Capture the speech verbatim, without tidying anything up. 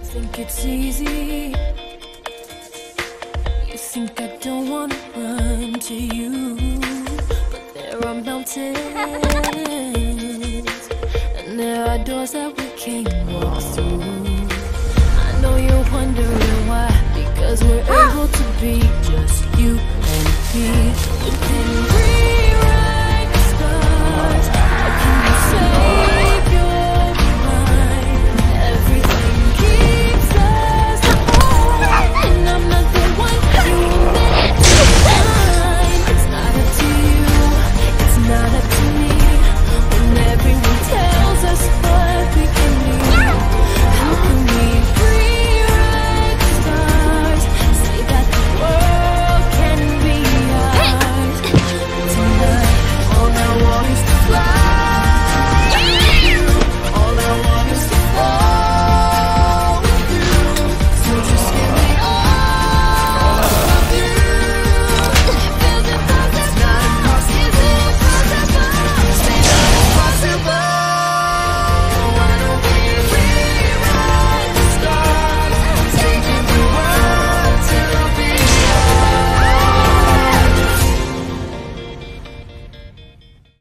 think it's easy. You think I don't wanna run to you, but there are mountains and there are doors that we can't walk through. I know you're wondering why, because we're able to be just you and me.